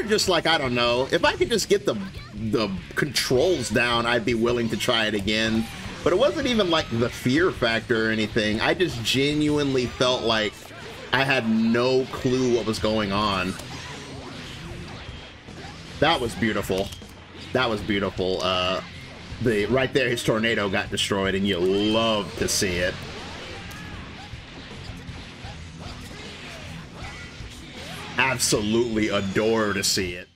just like, I don't know, if I could just get the controls down, I'd be willing to try it again. But it wasn't even like the fear factor or anything. I just genuinely felt like I had no clue what was going on. That was beautiful. That was beautiful. Right there, his tornado got destroyed, and you love to see it. Absolutely adore to see it.